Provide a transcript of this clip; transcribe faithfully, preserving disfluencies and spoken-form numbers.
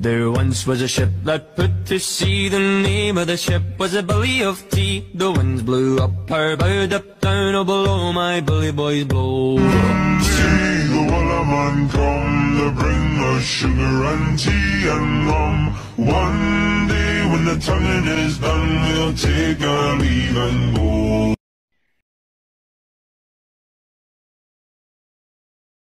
There once was a ship that put to sea. The name of the ship was a Billy of Tea. The winds blew up her bow, up down, oh below my bully boys blow. See the Wellerman come to bring us sugar and tea and rum. One day when the tonguing is done, we'll take our leave and go.